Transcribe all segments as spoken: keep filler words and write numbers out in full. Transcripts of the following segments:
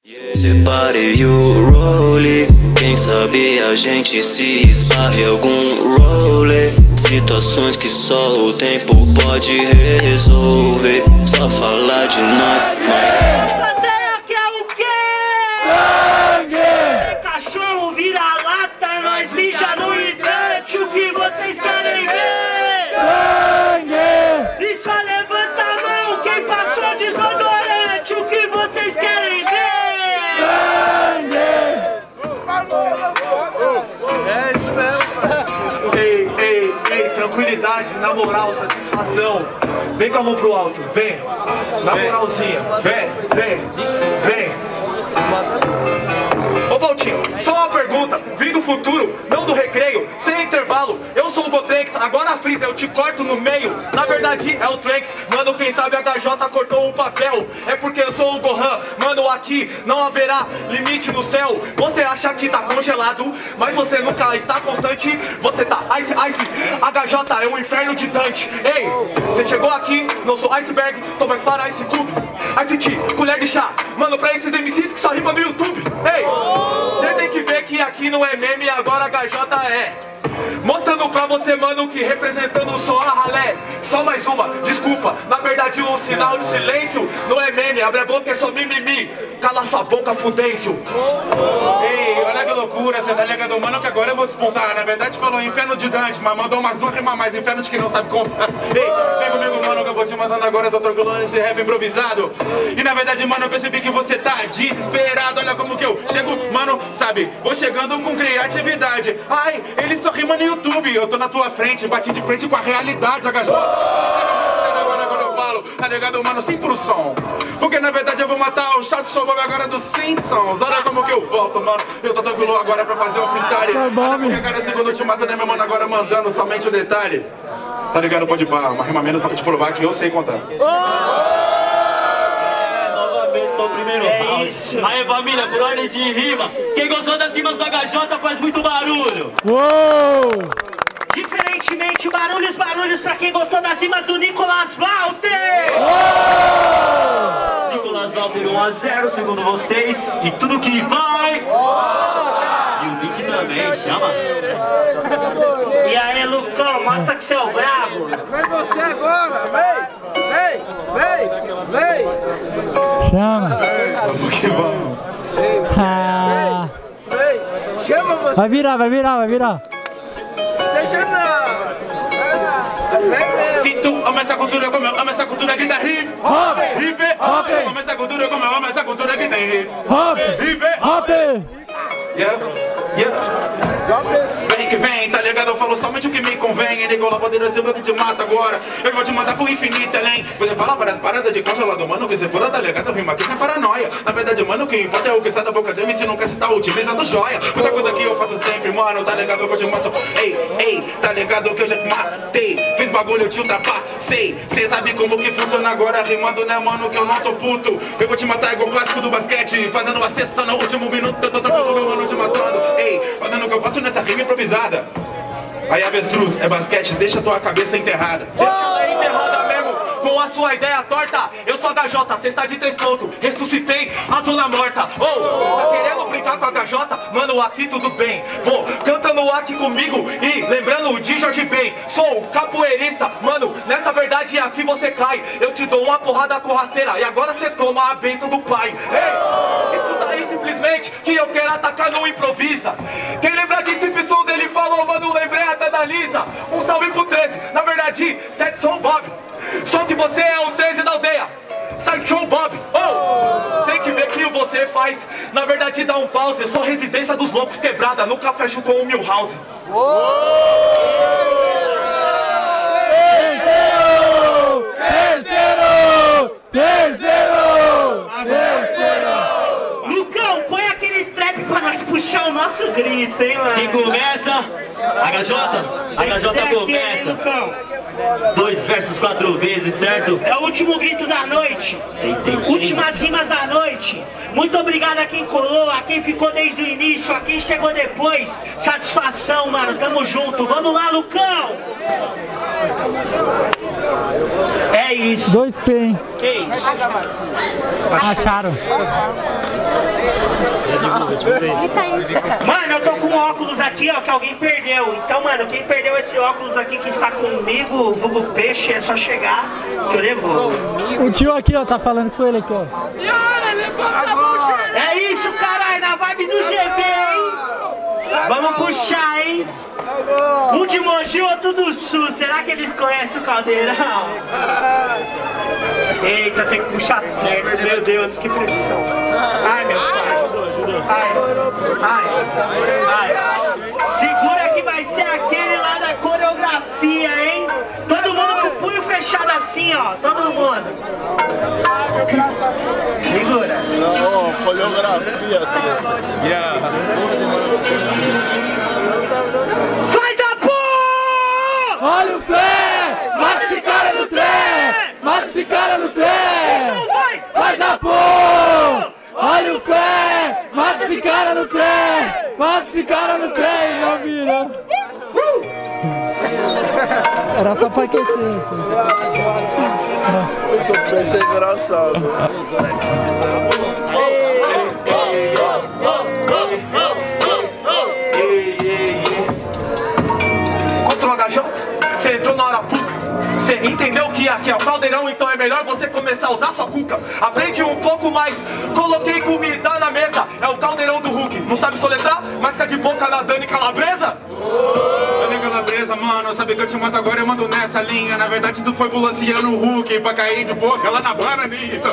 Separei o role, quem sabe a gente se esbarra em algum role. Situações que só o tempo pode resolver. Só falar de nós, mas plateia quer o quê? Sangue! Cachorro vira lata, nós mija no hidrante. O que vocês querem ver? Sangue! E só levanta a mão quem passou desodorante. O que vocês querem ver? É isso mesmo. Ei, ei, ei, tranquilidade, na moral, satisfação. Vem com a mão pro alto, vem. Na moralzinha, vem, vem, vem. Ô Valtinho, só uma pergunta, vim do futuro, não do recreio, sem intervalo. Eu sou o Gotrex, agora a Freeza, eu te corto no meio. Na verdade é o Trex, mano, quem sabe a H J cortou o papel. É porque eu sou o Gohan, mano, aqui não haverá limite no céu. Você acha que tá congelado, mas você nunca está constante. Você tá ice, ice, H J é o inferno de Dante. Ei, você chegou aqui, não sou iceberg, tô mais para Ice Cube. Ice Tea, colher de chá, mano, pra esses M Cs que só rima no YouTube. Ei, você tem que ver que aqui não é meme, agora H J é. Mostrando pra você, mano, que representando só a ralé. Só mais uma, desculpa, na verdade um sinal de silêncio não é meme, abre a boca é só mimimi. Cala sua boca, fudêncio. Ei, olha que loucura, cê tá ligado, mano, que agora eu vou despontar. Na verdade falou inferno de Dante, mas mandou umas duas rimas mais, inferno de quem não sabe contar. Ei, vem comigo, mano, que eu vou te mandando agora, eu tô tranquilo nesse rap improvisado. E na verdade, mano, eu percebi que você tá desesperado. Olha como que eu chego, mano, sabe, vou chegando com criatividade. Ai, ele só rima no YouTube, eu tô na tua frente, bati de frente com a realidade, H J. Agora quando eu falo, tá ligado, mano, sim pro som. Porque na verdade eu vou matar o Shot Show Bob agora dos Simpsons. Olha como que eu volto, mano. Eu tô tranquilo agora pra fazer um freestyle. Olha porque cada segundo eu te mato, né, meu mano? Agora mandando somente o detalhe. Tá ligado? Pode ir pra uma rima menos pra te provar que eu sei contar. Sou o primeiro é isso. Aí família, por ordem de rima, quem gostou das rimas do H J faz muito barulho. Uou! Diferentemente, barulhos, barulhos pra quem gostou das rimas do Nicolas Walter. Uou! Nicolas Walter um a zero, segundo vocês, e tudo que vai. E o beat também, chama. E aí, Lucão, mostra que você é o brabo. Vem você agora, vem, vem, vem, vem. Chama! Vamos que vamos. Ah. Vem, chama você. Vai virar, vai virar, vai virar. Deixa não. Vem, vem. Se tu ama essa cultura como eu amo essa cultura, grita hip Hop! hip hop. Ama essa cultura como eu amo essa cultura, grita hip Hop! hip Hop! Yeah, yeah. Vem que vem, tá ligado? Eu falo somente o que me convém. Nicolau Poderoso, eu que te mato agora. Eu vou te mandar pro infinito além. Você fala várias paradas de congelado, mano, que você for, tá ligado? Rima aqui sem paranoia. Na verdade, mano, o que importa é o que sai da boca dele. Se nunca se tá utilizando joia. Muita coisa que eu faço sempre, mano, tá ligado? Eu te mato. Ei, ei, tá ligado que eu já te matei. Fiz bagulho, eu te ultrapassei. Cê sabe como que funciona agora, rimando, né, mano, que eu não tô puto. Eu vou te matar igual o clássico do basquete. Fazendo a cesta no último minuto. Eu tô tranquilo, meu mano, te matando. Ei, fazendo o que eu faço nessa rima improvisada. Aí avestruz, é basquete, deixa tua cabeça enterrada. Deixa ela enterrada mesmo, com a sua ideia torta. Eu sou H J, cê está de três pontos. Ressuscitei a zona morta. Oh, tá querendo brincar com a H J? Mano, aqui tudo bem. Vou cantando aqui comigo e lembrando de Jorge Ben. Sou capoeirista, mano, nessa verdade aqui você cai. Eu te dou uma porrada com rasteira e agora cê toma a bênção do pai. Ei, isso daí simplesmente que eu quero atacar no improvisa. Quem lembra de Simpsons, ele falou, mano, lembrei até da Lisa. Um salve pro treze, na verdade, sete sou o Bob. Só que você é o treze da aldeia. Sideshow Bob. Oh, tem que ver que você faz. Na verdade, dá um pause. Eu sou residência dos loucos quebrada. Nunca fecho com o Milhouse. Terceiro! Terceiro! Terceiro! Lucão, põe aquele trap pra nós puxar o nosso grito, hein, mano? Quem começa? H J? H J começa. Dois versos quatro vezes, certo? É o último grito da noite. Tem, tem, tem. Últimas rimas da noite. Muito obrigado a quem colou, a quem ficou desde o início, a quem chegou depois. Satisfação, mano. Tamo junto. Vamos lá, Lucão. É isso. Dois P, hein? Que isso? Acharam. Mano, eu tô com um óculos aqui, ó, que alguém perdeu. Então, mano, quem perdeu esse óculos aqui que está comigo, Google Peixe, é só chegar que eu levo. O tio aqui, ó, tá falando que foi ele aqui, ó. É isso, caralho, na vibe do G B, hein? Vamos puxar, hein? Um de Mogi, outro do Sul. Será que eles conhecem o Caldeirão? Eita, tem que puxar certo. Meu Deus, que pressão. Ai, meu pai. Ai, ai, ai. Segura que vai ser aquele lá da coreografia, hein? Todo mundo com o punho fechado assim, ó. Todo mundo. Segura. Não, coreografia. Yeah. Faz a porra! Olha o pé! Mata esse cara no trem! Mata esse cara no trem! Faz a porra! Olha o pé! Mata esse cara no trem! Mata esse cara no trem! Não vira! Era só pra aquecer. Muito peixe é engraçado. Contra o H J, você entrou na hora puta. Você entendeu que aqui é o caldeirão, então é melhor você começar a usar sua cuca. Aprende um pouco mais, coloquei comida na mesa. É o caldeirão do Hulk, não sabe soletrar? Mas fica de boca na Dani Calabresa? Dani Calabresa, mano, sabe que eu te mato agora, eu mando nessa linha. Na verdade tu foi bulanceando o Hulk pra cair de boca lá na bananita.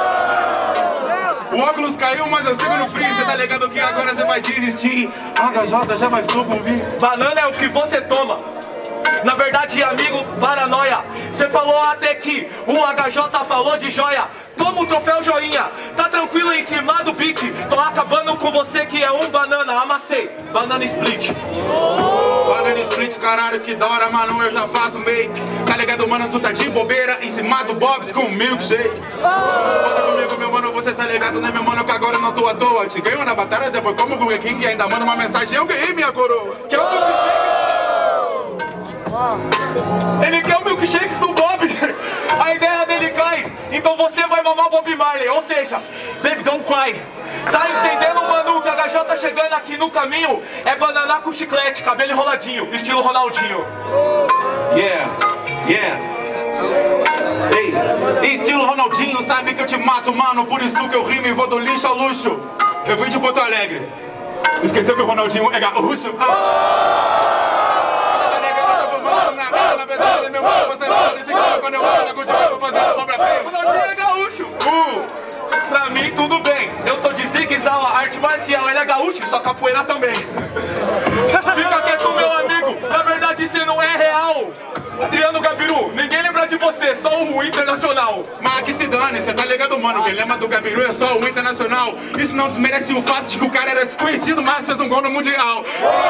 O óculos caiu, mas eu sigo no free. Cê tá ligado que agora você vai desistir. H J já vai sucumbir. Banana é o que você toma. Na verdade, amigo, paranoia. Você falou até que o H J falou de joia. Toma o troféu joinha. Tá tranquilo em cima do beat. Tô acabando com você que é um banana. Amassei, banana split. Banana split, caralho, que da hora, mano, eu já faço make. Tá ligado, mano, tu tá de bobeira em cima do Bob's com milkshake. Volta comigo, meu mano, você tá ligado, né, meu mano, que agora eu não tô à toa. Te ganho na batalha, depois como o Burger King ainda manda uma mensagem, eu ganhei minha coroa. Que é o milkshake? Ele quer o milkshakes do Bob. A ideia dele cai. Então você vai mamar Bob Marley. Ou seja, baby don't cry. Tá entendendo, mano, que a H J tá chegando aqui no caminho? É banana com chiclete, cabelo enroladinho, estilo Ronaldinho. Yeah, yeah. Ei, estilo Ronaldinho, sabe que eu te mato, mano. Por isso que eu rimo e vou do lixo ao luxo. Eu vim de Porto Alegre. Esqueceu que o Ronaldinho é gaúcho? Ah! Na verdade, meu mano, você não pode seguir quando eu ando contigo, eu vou fazer uma pra frente. Ronaldinho é gaúcho. Uh, pra mim, tudo bem. Eu tô de zigue-zague, arte marcial. Ele é gaúcho, só capoeira também. Fica quieto, meu amigo. Na verdade, você não é real. Adriano Gabiru, ninguém lembra de você, só o internacional. Mas que se dane, cê tá ligado, mano? Quem lembra do Gabiru é só o internacional. Isso não desmerece o fato de que o cara era desconhecido, mas fez um gol no Mundial.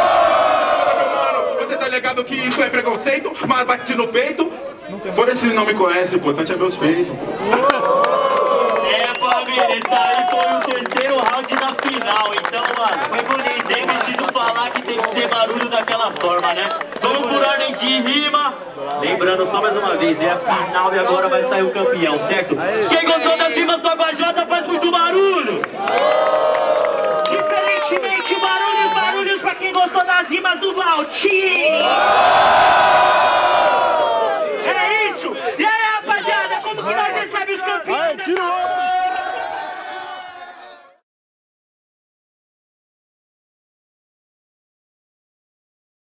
Você tá ligado que isso é preconceito, mas bate no peito. Fora se não me conhece, o importante é meus feitos. É, família, esse aí foi o terceiro round da final. Então, mano, foi bonito. Nem preciso falar que tem que ser barulho daquela forma, né? Vamos por ordem de rima. Lembrando só mais uma vez, é a final e agora vai sair o campeão, certo? Quem gostou das rimas do H J faz muito barulho. Diferentemente, barulhos, barulhos pra quem gostou das rimas do Valtinho.